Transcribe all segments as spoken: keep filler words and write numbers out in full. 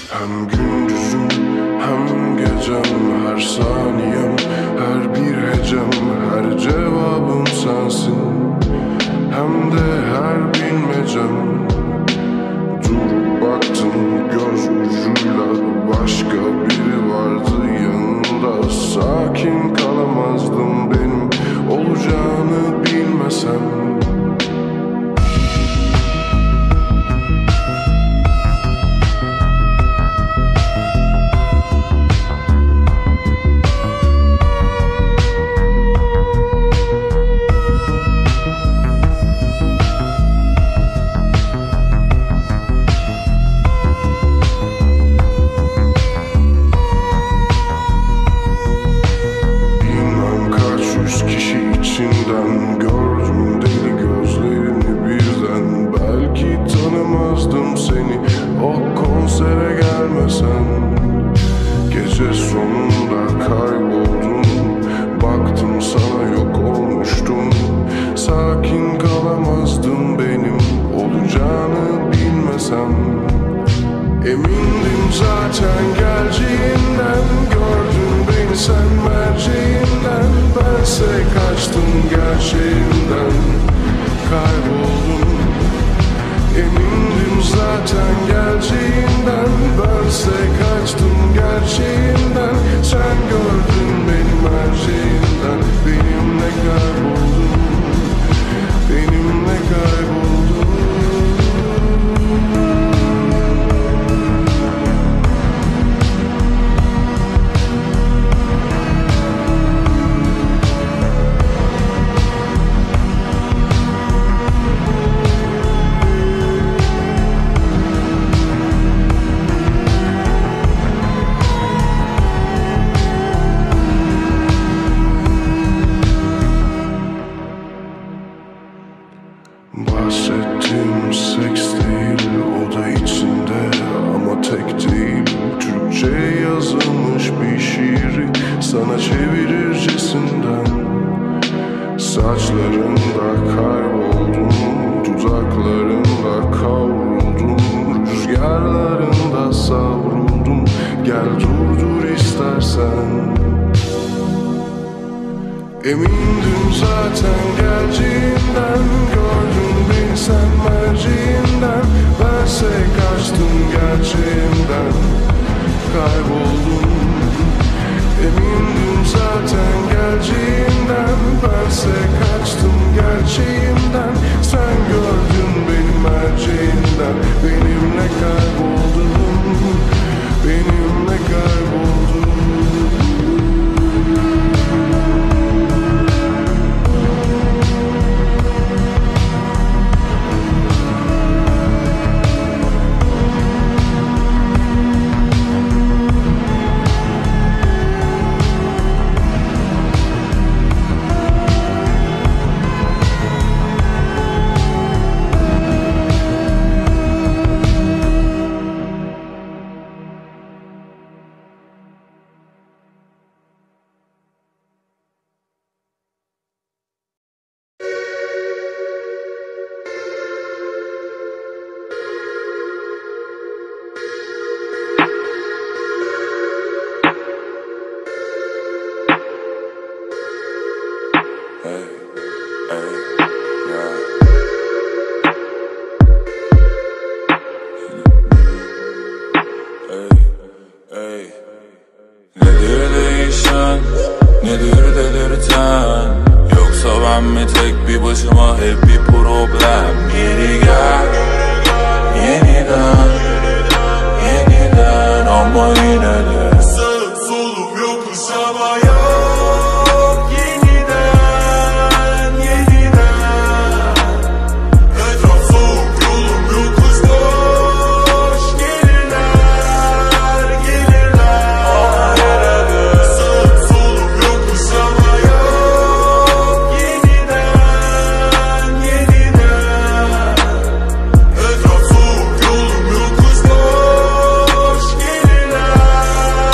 Hem gündüzüm hem gecem, her saniyem, her bir hecem, her cevabım sensin. Hem de her bilmecem. Durup baktım göz ucuyla, başka biri vardı yanında. Sakin kalamazdım benim olacağını bilmesem. Gördüm deli gözlerini birden. Belki tanımazdım seni o konsere gelmesen. Gece sonunda kayboldum, baktım sana yok olmuştum. Sakin kalamazdım benim olacağını bilmesem. Emindim zaten geleceğinden, gördün beni sen merceğinden. Bense kaçtım gerçeğinden, kayboldum. Emindim zaten geleceğinden, bense kaçtım gerçeğinden. Sen gördün beni merceğinden, benimle kayboldun, benimle kayboldun. Bahsettiğim seks değil, o da içinde ama tek değil. Türkçe yazılmış bir şiiri sana çevirircesinden. Saçlarında kayboldum, dudaklarında kavruldum, rüzgarlarında savruldum. Gel durdur istersen. Emindim zaten geleceğinden, gördün beni sen merceğinden. Bense kaçtım gerçeğinden, kayboldum. Emindim zaten geleceğinden, bense kaçtım gerçeğinden. Sen gördün beni merceğinden, benimle kayboldun, benimle kayboldun. Nedir değişen, nedir delirten? Yoksa ben mi tek bir başıma hep bir problem? Geri gel, yeniden, yeniden ama yine de sağım solum yokuş ama yok. Yeniden, yeniden etraf soğuk, yolum yokuş boş. Gelirler, gelirler ama yine de sağım solum yokuş ama yok. Yeniden, yeniden etraf soğuk, yolum yokuş boş. Gelirler.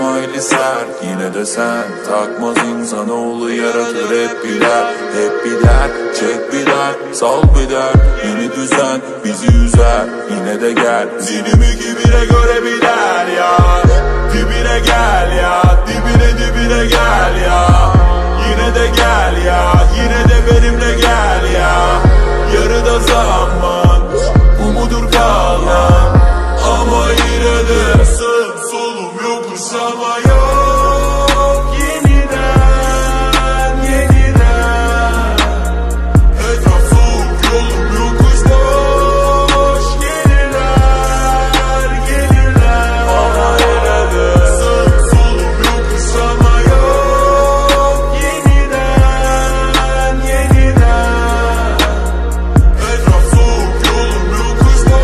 hayli sert. Yine de sen takmaz insanoğlu yaratır hep bir dert. Hep bir dert, çek bir dert, sal bir dert. Yeni düzen bizi üzer, yine de gel. Zinimi kibire göre biler ya. Dibine gel ya, dibine dibine gel ya. Yine de gel ya, yine de benimle gel ya. Yarıda zaman, bu mudur kalan? Ama yine de sağım solum yokuş ama yok. Yeniden, yeniden. Etraf soğuk, yolum yokuş boş. Gelirler, gelirler. Ama yine de sağım solum yokuş ama yok. Yeniden, yeniden. Etraf soğuk, yolum yokuş boş.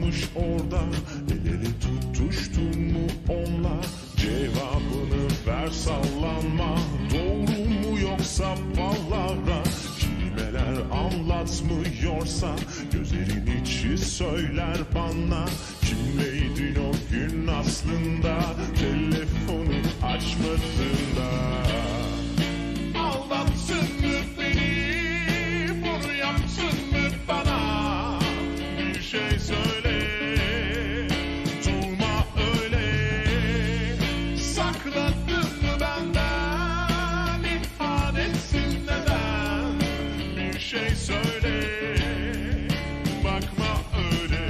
varmış orada. El ele tutuştun mu onunla? Cevabını ver, sallanma. Doğru mu yoksa palavra? Kelimeler anlatmıyorsa gözlerin içi söyler bana. Kimleydin o gün aslında, telefonu açmadığında? Aldattın mı beni, bunu yaptın mı bana? Bir şey söyle, durma öyle. Sakladın mı benden, ihanetsin neden? Bir şey söyle, bakma öyle.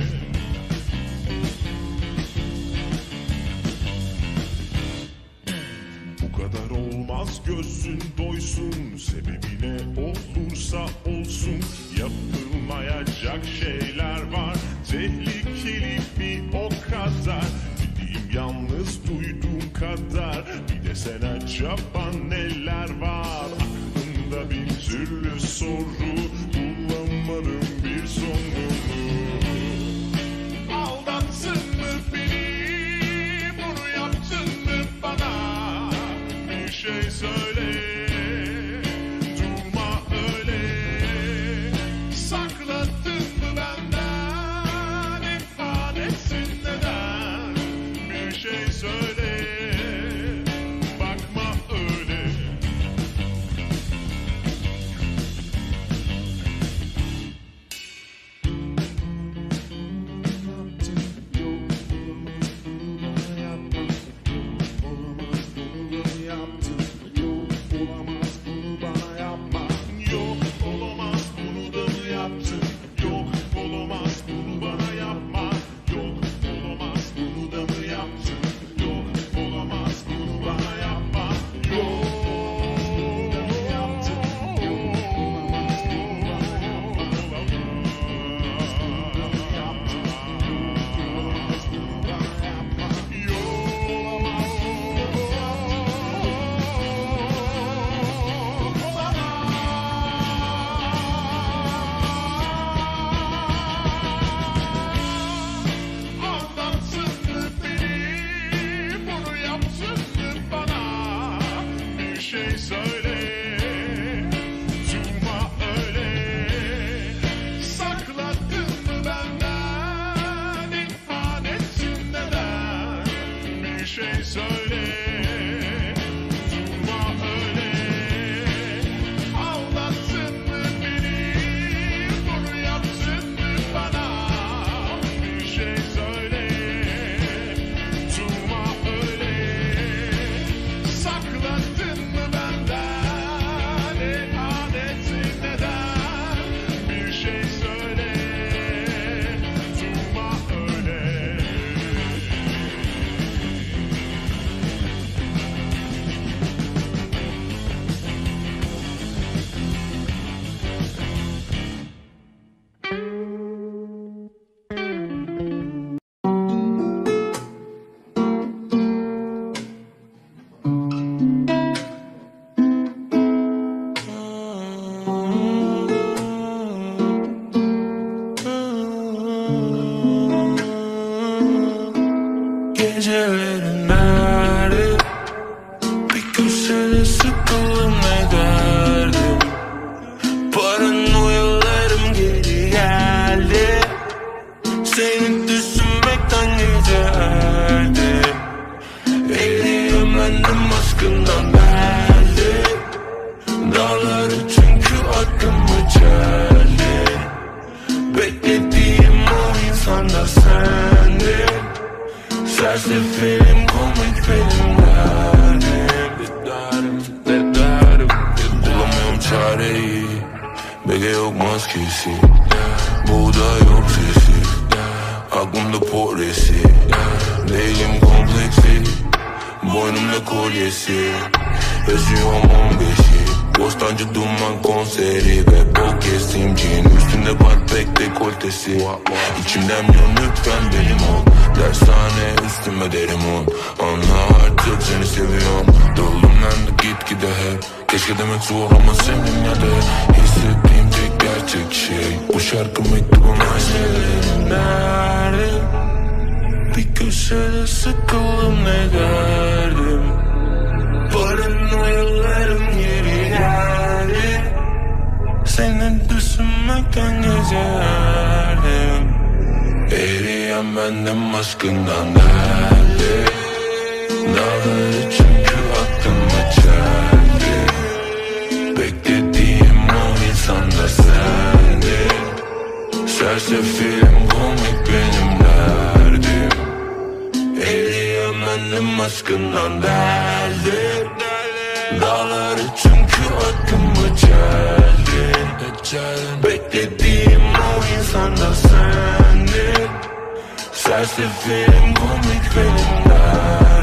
Bu kadar olmaz, gözün doysun. Sebebi ne olursa olsun, yapılmayacak şeyler var. Tehlikeli bir o kadar, bildiğim yalnız duyduğum kadar. Bir de sen acaba neler var? Aklımda bir türlü soru, bulamadım bir sonunu. Aldattın mı beni, bunu yaptın mı bana? Bir şey söyle, durma öyle. Sakladın mı benden, ihanetsin neden? Bir şey söyle, bakma öyle. Yok olamaz, bunu da mı yaptın? Yok olamaz, bunu bana yapma. Yok olamaz, bunu da mı yaptın? Yok olamaz, bunu bana yapma. Yok yaptın. Yok olamaz, bunu bana yapma. Yaptın. Olamaz, bunu bana yapma. Yok olamaz. Aldattın mı beni, bunu yaptın mı bana? Bir şey söyle, durma öyle. Sakladın mı benden, ihanetsin neden? Bir şey söyle, durma öyle. Aldattın mı beni, bunu yaptın mı bana? Bir şey söyle, durma öyle. Sakladın mı benden, ihanetin neden? Bir şey söyle, durma öyle. Gecelerin nerede? Bir köşede sıkıldım ne derdim? Paranoyalarım geri geldi. Seni düşünmekten gecelerdi. Eğlendim aşkından belli. Dağları çünkü aklımı çeldi. Beklediğim o insan da sendin. Sersefirim, komik benim derdim. Derdim, derdim. Bulamıyorum çareyi. Bege yok maskesi. Buğday yok sesi. Aklımda poresi. Değilim kompleksi. Boynumda kolyesi. Yaşıyorum on beşi. Bostancı duman konseri ve bol kestim cin. Üstünde var pek dekoltesi. İçimden yan lütfen benim ol. Dershane üstüme derim on. Anla artık seni seviyorum. Doldum ben de git gide hep. Keşke demek zor ama seninle de hissettiğim tek gerçek tek şey. Bu şarkı mektubum aynelerin derdi. Bir köşede sıkıldım ne derdim. Paranoyalarım geri geldi. Seni düşünmekten gecerdim. Eriyen bendim aşkından derdi. Dağları çünkü aklıma çeldi. Beklediğim o insan da sendin. Sersefilim komik benim derdim. Eriyen bendim aşkından derdi. Dağları çünkü aklıma çeldi. Beklediğim o insan da sendin. Sersefilim komik benim derdim.